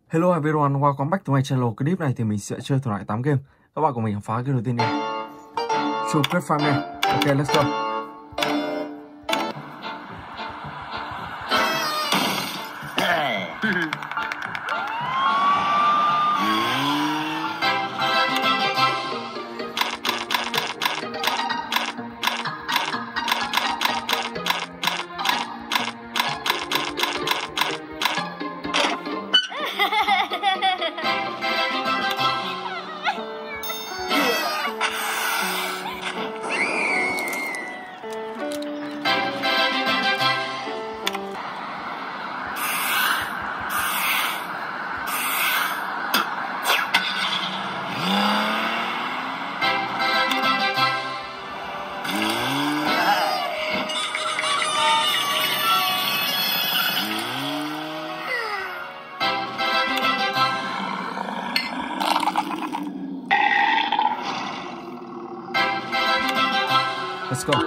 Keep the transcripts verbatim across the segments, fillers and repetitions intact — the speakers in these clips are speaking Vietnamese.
Hello everyone, welcome back to my channel. Clip này thì mình sẽ chơi thử lại tám game. Các bạn cùng mình khám phá game đầu tiên nha. Super Farm này. Ok, let's go. Let's go.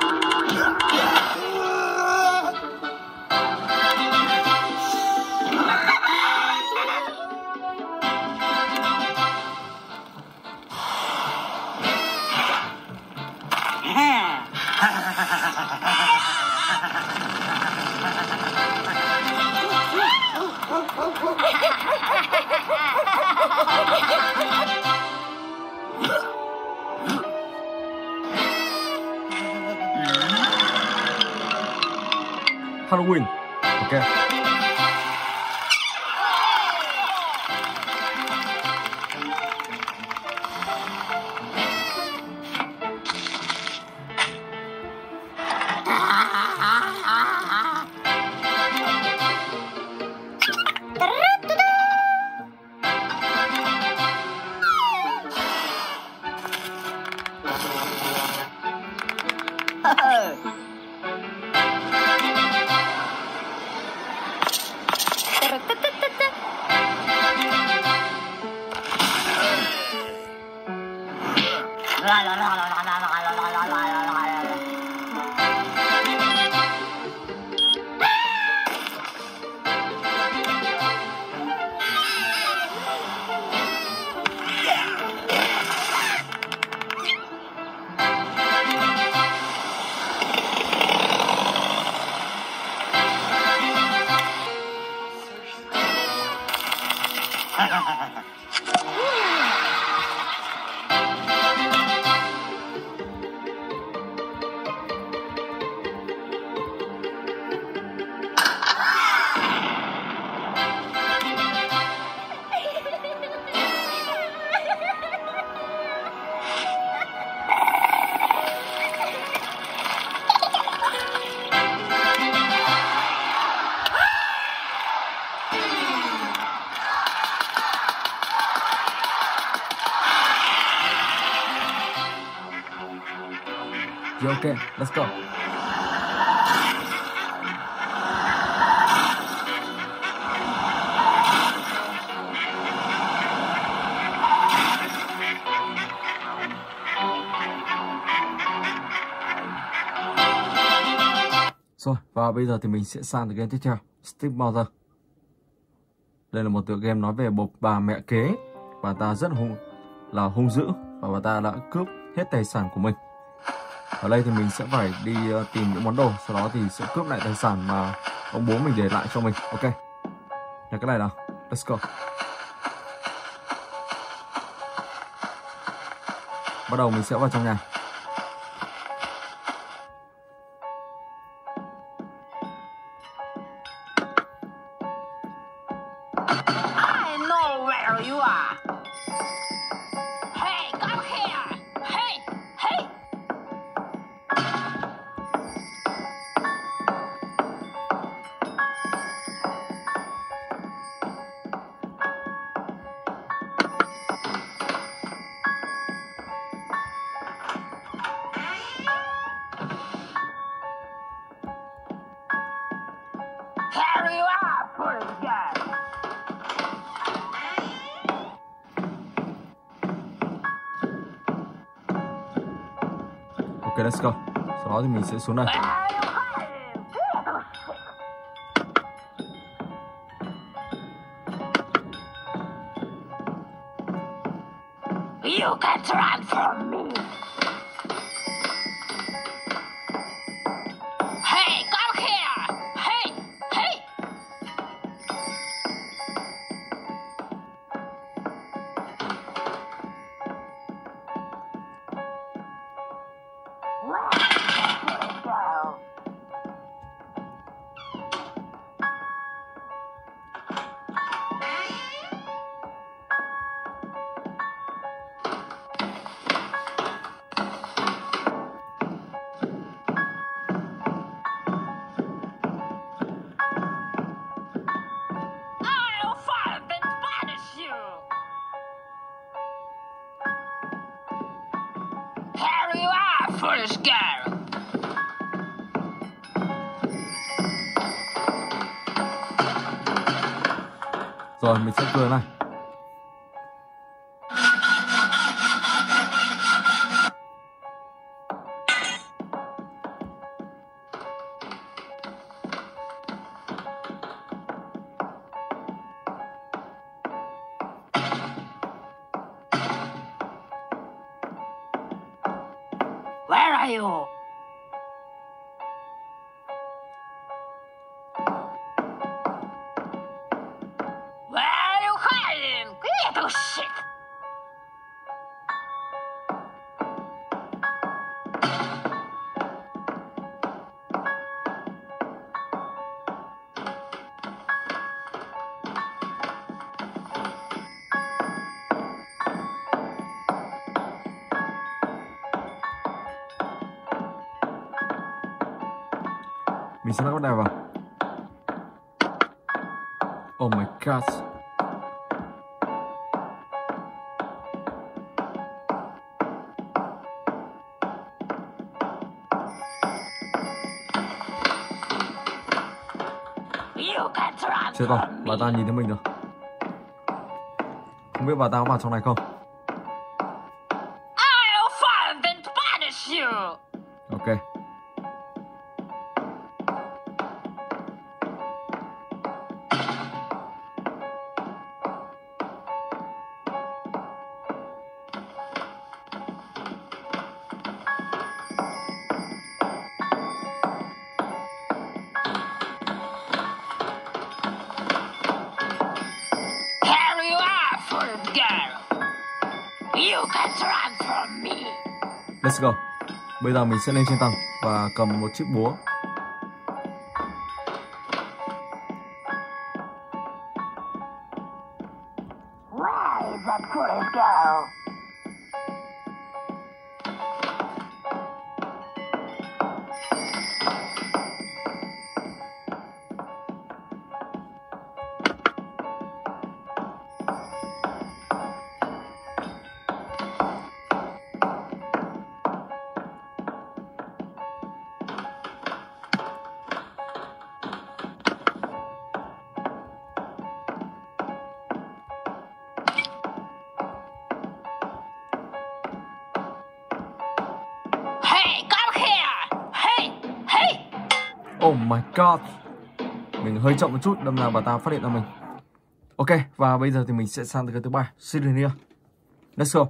Halloween. Ok. Ok, let's go. Rồi, và bây giờ thì mình sẽ sang game tiếp theo, Stick Mother. Đây là một tựa game nói về một bà mẹ kế, bà ta rất hung là hung dữ và bà ta đã cướp hết tài sản của mình. Ở đây thì mình sẽ phải đi tìm những món đồ, sau đó thì sẽ cướp lại tài sản mà ông bố mình để lại cho mình. Ok, là cái này nào, let's go. Bắt đầu mình sẽ vào trong nhà. I know where you are. Hey, come here. Hey, hey. Hurry up, police guy. Ok, let's go. Sau đó thì mình sẽ xuống này. You can transform me. Hey, come here. Hey, hey. Let's go. I'll find and punish you. Here you are, foolish girl. Rồi mình sẽ cười này. Where are you? Where are you hiding? Little shit. Mình sẽ lắp con này vào. Oh my god. You can Chết rồi, transform bà me. ta nhìn thấy mình rồi. Không biết bà ta có vào trong này không? I'll find and punish you. Ok. Here you are, foolish girl. You can transform me. Let's go. Bây giờ mình sẽ lên trên tầng và cầm một chiếc búa. Where is that foolish girl? Hey, come here. Hey, hey. Oh my god. Mình hơi chậm một chút, đâm ra bà ta phát hiện ra mình. Ok, và bây giờ thì mình sẽ sang tới cái thứ ba, Sidonia. Let's go.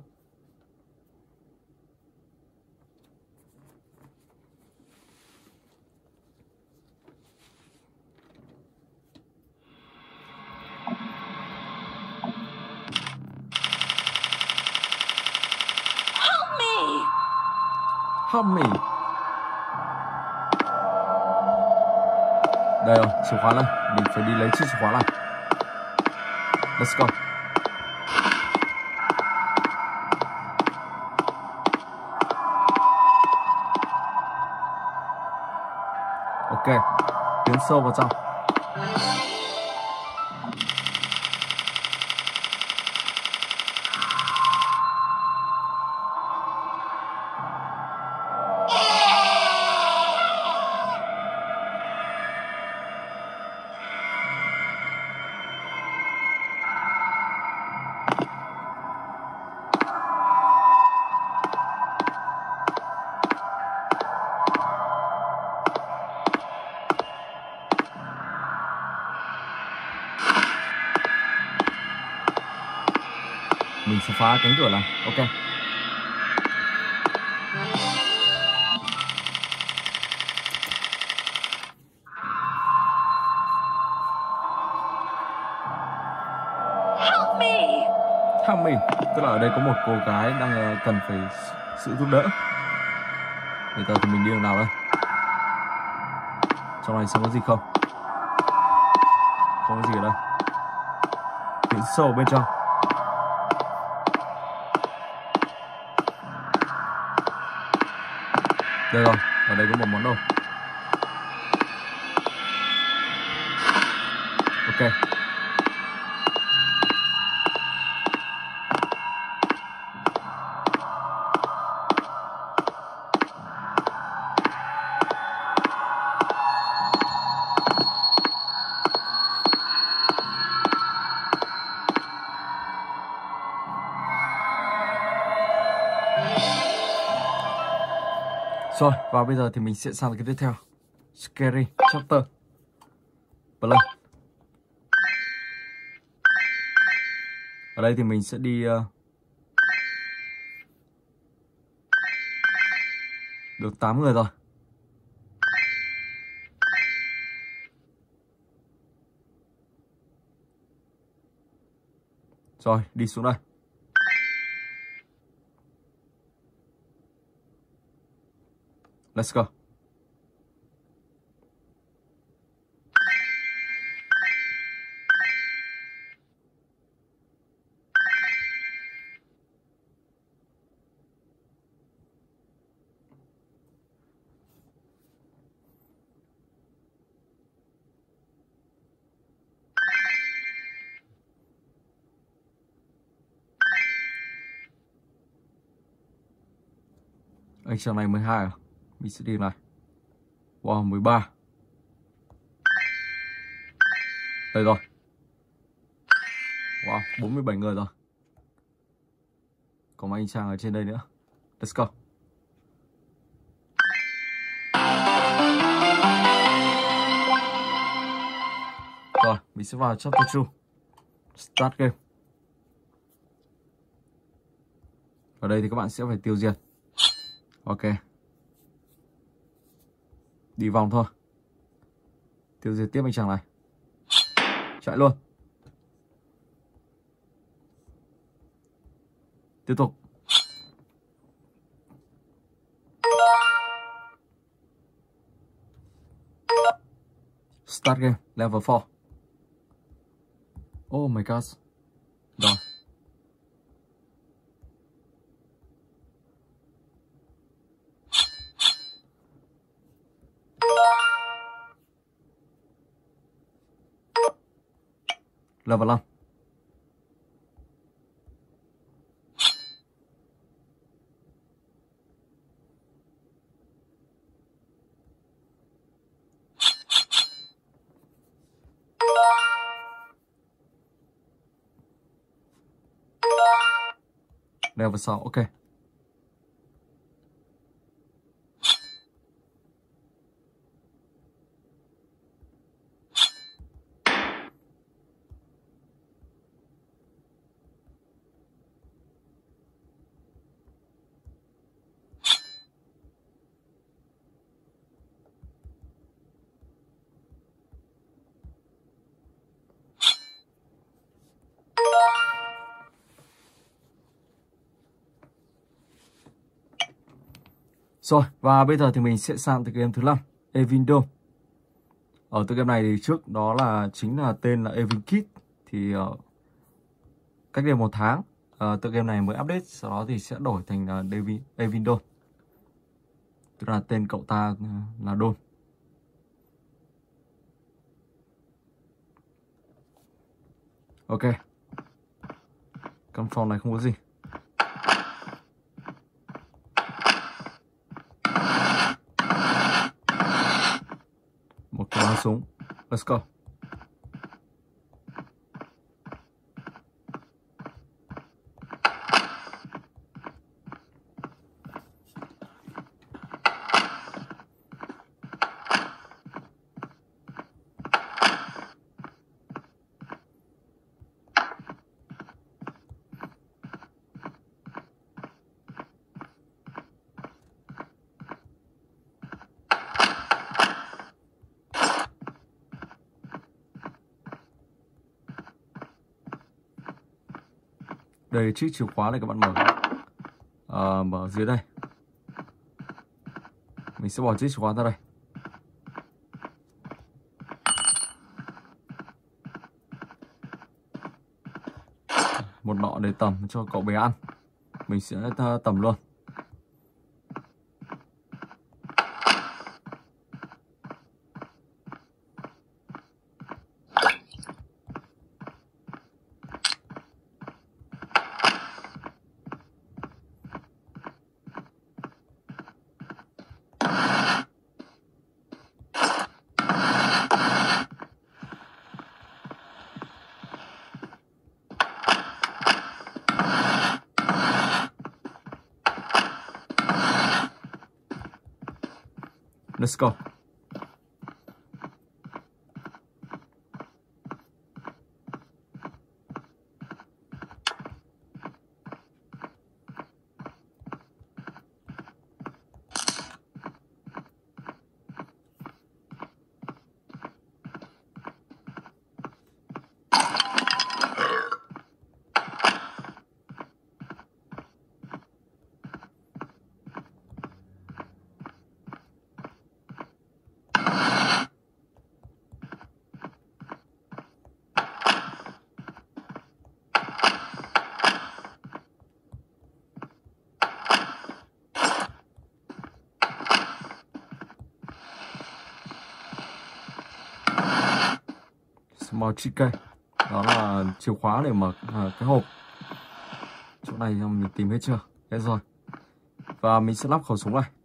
Help me. Help me. Đây rồi, chìa khóa này. Mình phải đi lấy chiếc chìa khóa này. Let's go. Ok, tiến sâu vào trong. Mình sẽ phá cánh cửa này. Ok. Help me! Help me. Tức là ở đây có một cô gái đang uh, cần phải sự giúp đỡ. Bây giờ thì mình đi đường nào đây? Trong này xem có gì không? Không có gì ở đây. Tiến sâu bên trong. Đây rồi, ở đây có một món đồ. Ok. Rồi, và bây giờ thì mình sẽ sang cái tiếp theo. Scary Chapter Play. Ở đây thì mình sẽ đi uh, được tám người rồi. Rồi, đi xuống đây. Let's go. Anh chàng này mười hai à? Mình sẽ đi này. Wow, mười ba. Đây rồi. Wow, bốn mươi bảy người rồi. Còn mấy anh chàng ở trên đây nữa. Let's go. Rồi, mình sẽ vào chapter hai. Start game. Ở đây thì các bạn sẽ phải tiêu diệt. Ok. Đi vòng thôi. Tiêu diệt tiếp anh chàng này. Chạy luôn. Tiếp tục. Start game. Level bốn. Oh my god. Rồi. Level năm. Level sáu. Ok. Rồi, và bây giờ thì mình sẽ sang tựa game thứ năm, Evin Dome. Ở tựa game này thì trước đó là chính là tên là Evin Kit. Thì uh, cách đây một tháng, uh, tựa game này mới update, sau đó thì sẽ đổi thành uh, Evin, Evin Dome. Tức là tên cậu ta uh, là Dome. Ok. Căn phòng này không có gì. Một cái bắn súng. Let's go. Đây chiếc chìa khóa này các bạn mở à, mở dưới đây. Mình sẽ bỏ chiếc chìa khóa ra đây. Một nọ để tẩm cho cậu bé ăn. Mình sẽ tẩm luôn. Let's go. Small chicken. Đó là chìa khóa để mở à, cái hộp. Chỗ này mình tìm hết chưa? Hết rồi. Và mình sẽ lắp khẩu súng này.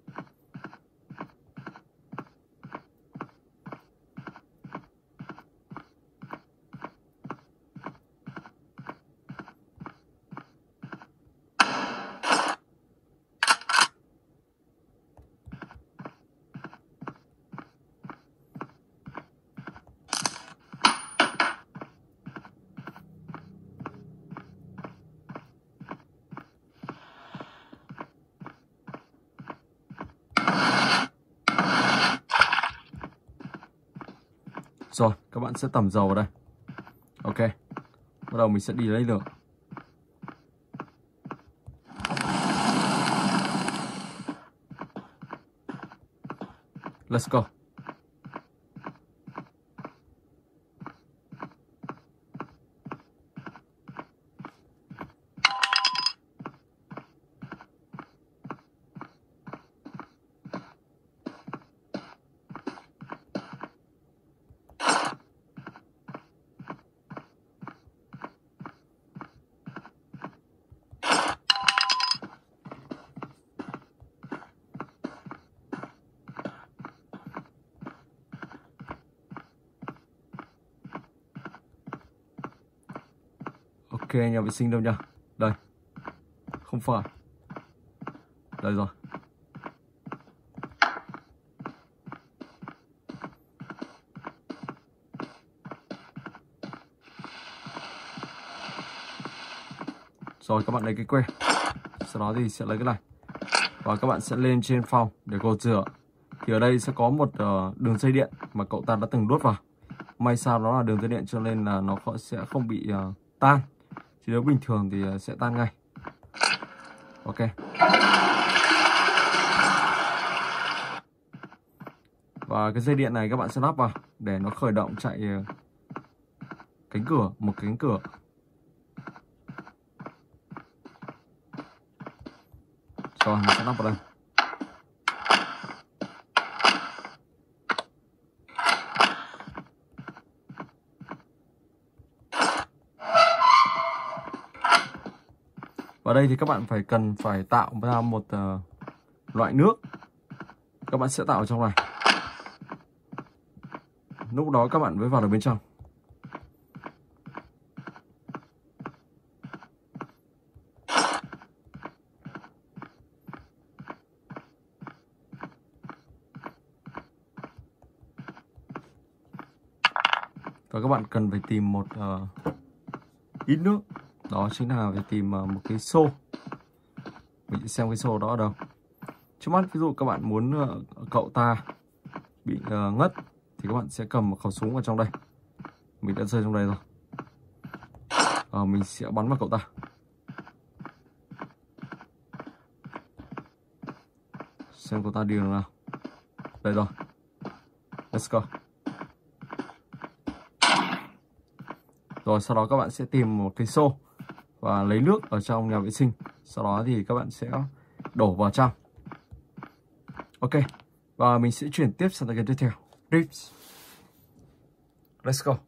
Rồi, các bạn sẽ tẩm dầu vào đây. Ok. Bắt đầu mình sẽ đi lấy lửa. Let's go. Ok, nhà vệ sinh đâu nhỉ? Đây. Không phải. Đây rồi. Rồi các bạn lấy cái que. Sau đó thì sẽ lấy cái này. Và các bạn sẽ lên trên phòng để gột rửa. Thì ở đây sẽ có một uh, đường dây điện mà cậu ta đã từng đốt vào. May sao nó là đường dây điện cho nên là nó sẽ không bị uh, tan. Chứ nếu bình thường thì uh, sẽ tan ngay. Ok. Và cái dây điện này các bạn sẽ lắp vào để nó khởi động chạy uh, cánh cửa, một cánh cửa. Rồi mình sẽ lắp vào đây. Và đây thì các bạn phải cần phải tạo ra một uh, loại nước. Các bạn sẽ tạo ở trong này. Lúc đó các bạn mới vào được bên trong. Và các bạn cần phải tìm một uh, ít nước. Đó chính là phải tìm uh, một cái xô. Mình sẽ xem cái xô đó ở đâu. Trước mắt ví dụ các bạn muốn uh, cậu ta bị uh, ngất thì các bạn sẽ cầm một khẩu súng ở trong đây. Mình đã rơi trong đây rồi. uh, Mình sẽ bắn vào cậu ta. xem cô ta đi đường nào. Đây rồi. Let's go. Rồi sau đó các bạn sẽ tìm một cái xô và lấy nước ở trong nhà vệ sinh. Sau đó thì các bạn sẽ đổ vào trong. Ok. Và mình sẽ chuyển tiếp sang game tiếp theo. Rips. Let's go.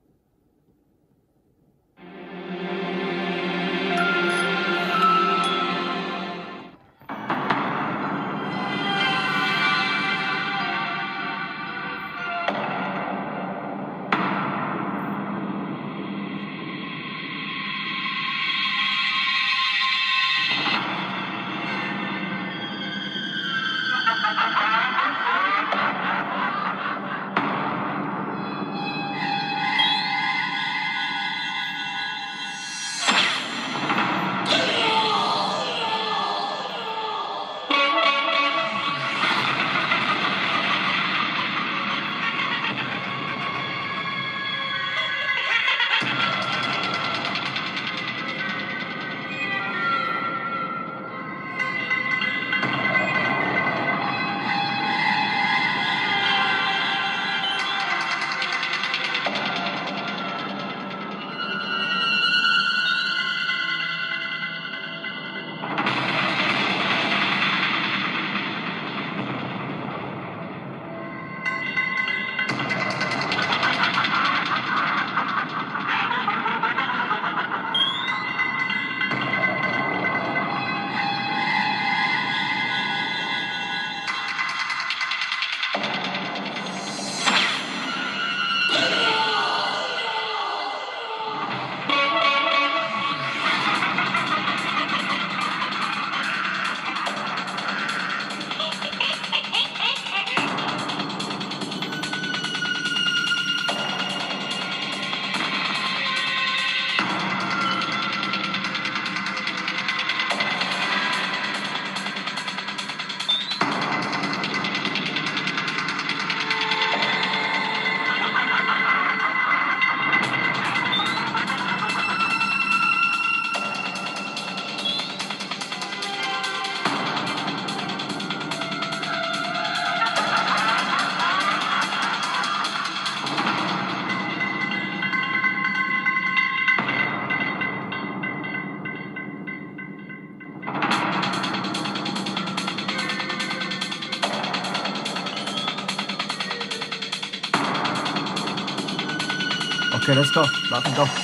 Ok, let's go. Đã thành công.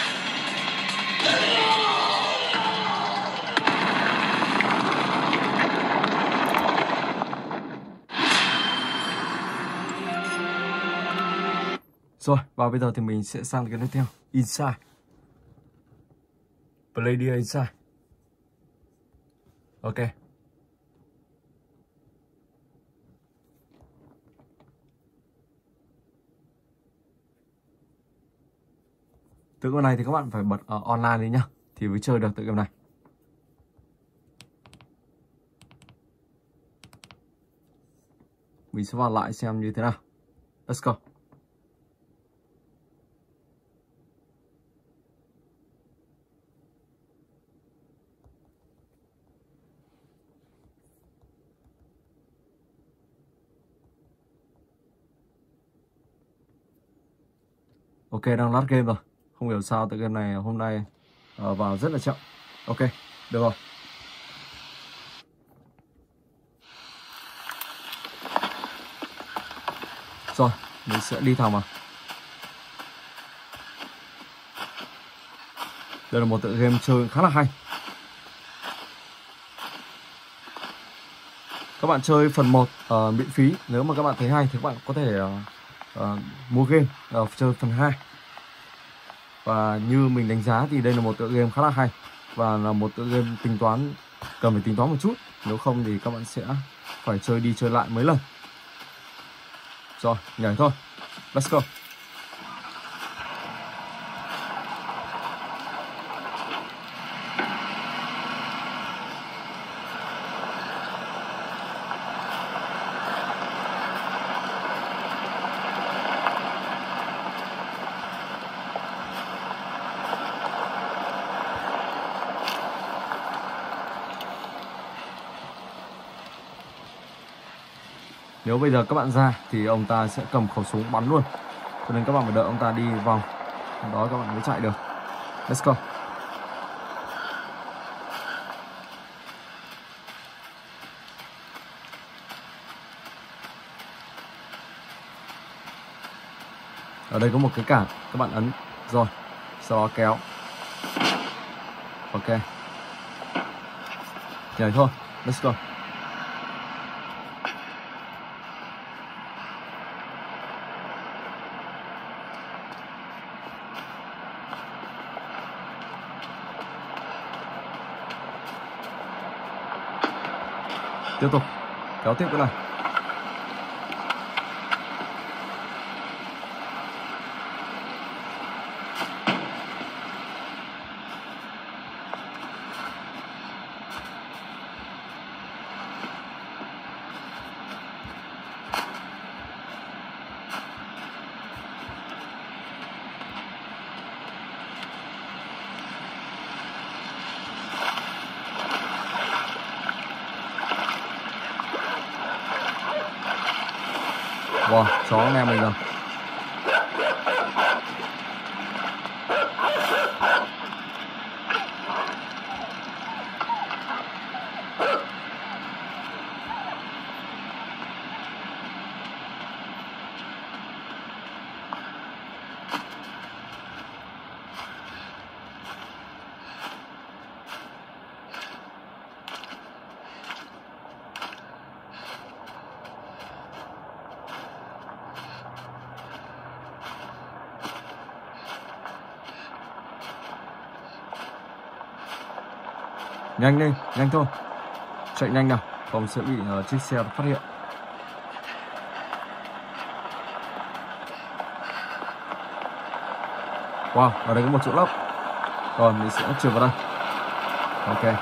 Rồi, và bây giờ thì mình sẽ sang cái tiếp theo. Inside. Palladium Inside. Ok. Tựa game này thì các bạn phải bật ở online đi nhá, thì mới chơi được tựa game này. Mình sẽ vào lại xem như thế nào. Let's go. Ok, đang lát game rồi. Không hiểu sao tựa game này hôm nay uh, vào rất là chậm. Ok, được rồi. Rồi, mình sẽ đi thẳng vào. Đây là một tựa game chơi khá là hay. Các bạn chơi phần một uh, miễn phí. Nếu mà các bạn thấy hay thì các bạn có thể uh, uh, mua game uh, chơi phần hai. Và như mình đánh giá thì đây là một tựa game khá là hay. Và là một tựa game tính toán, cần phải tính toán một chút. Nếu không thì các bạn sẽ phải chơi đi chơi lại mấy lần. Rồi, nhảy thôi. Let's go. Nếu bây giờ các bạn ra thì ông ta sẽ cầm khẩu súng bắn luôn. Cho nên các bạn phải đợi ông ta đi vòng, đó các bạn mới chạy được. Let's go. Ở đây có một cái cản, các bạn ấn rồi, sau đó kéo. Ok. Nhảy thôi, let's go. Tiếp tục kéo tiếp cái này. Wow, chó anh em mình rồi. Nhanh lên, nhanh thôi. Chạy nhanh nào, không sẽ bị uh, chiếc xe phát hiện. Wow, ở đây có một chỗ lốc. Rồi, mình sẽ trượt vào đây. Ok.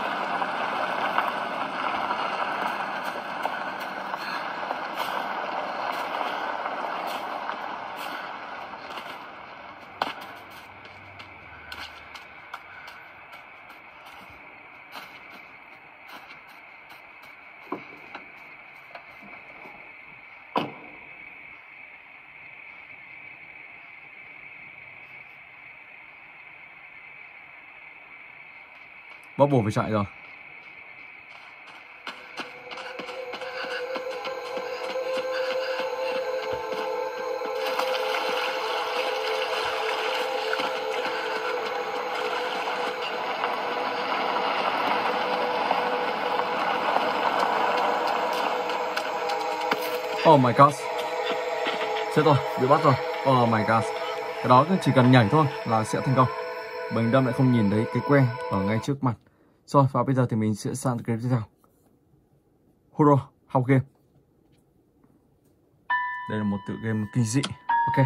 Bóp bổ phải chạy rồi. Oh my god. Chết rồi, bị bắt rồi. Oh my god. Cái đó chỉ cần nhảy thôi là sẽ thành công. Bình Đâm lại không nhìn thấy cái que ở ngay trước mặt. Rồi, và bây giờ thì mình sẽ sang cái tiếp theo. Hero, học game. Đây là một tựa game kinh dị. Ok.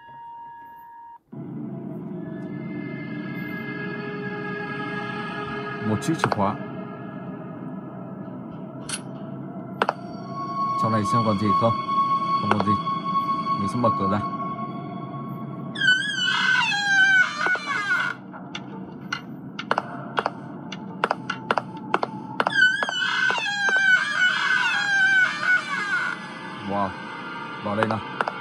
Một chiếc chìa khóa. Trong này xem còn gì không? Không còn gì. Mình sẽ mở cửa ra. Wow, vào đây nào.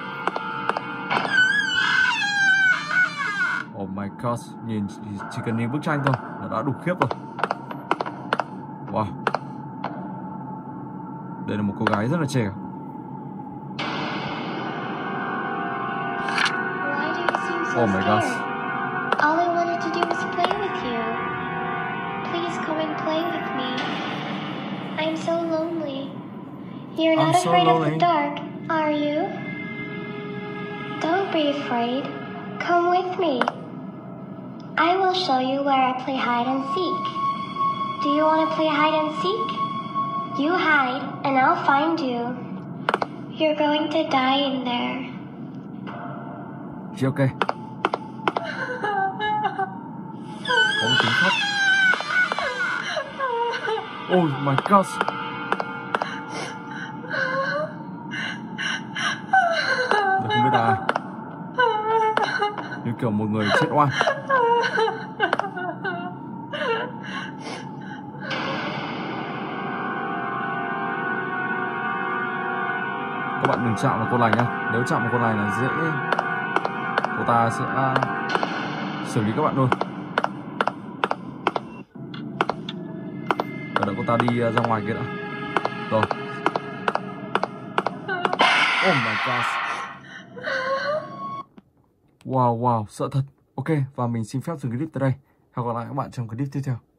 Oh my god, nhìn chỉ cần nhìn bức tranh thôi là đã đủ khiếp rồi. Wow. Đây là một cô gái rất là trẻ. Oh my god. All I wanted to do was play with you. Please come and play with me. I'm so lonely. You're not I'm so afraid of lonely. the dark, are you? Don't be afraid. Come with me. I will show you where I play hide and seek. Do you want to play hide and seek? You hide, and I'll find you. You're going to die in there. Chị ok. Có một tiếng khóc. Oh my god. Tôi không biết là ai. Như kiểu một người chết oan. các bạn đừng chạm vào cô này nhá. Nếu chạm vào cô này là dễ, cô ta sẽ xử lý các bạn luôn. Đợi cô ta đi ra ngoài kia đã. Rồi. Oh my god. Wow wow, sợ thật. Ok, và mình xin phép dừng clip tới đây. Hẹn gặp lại các bạn trong clip tiếp theo.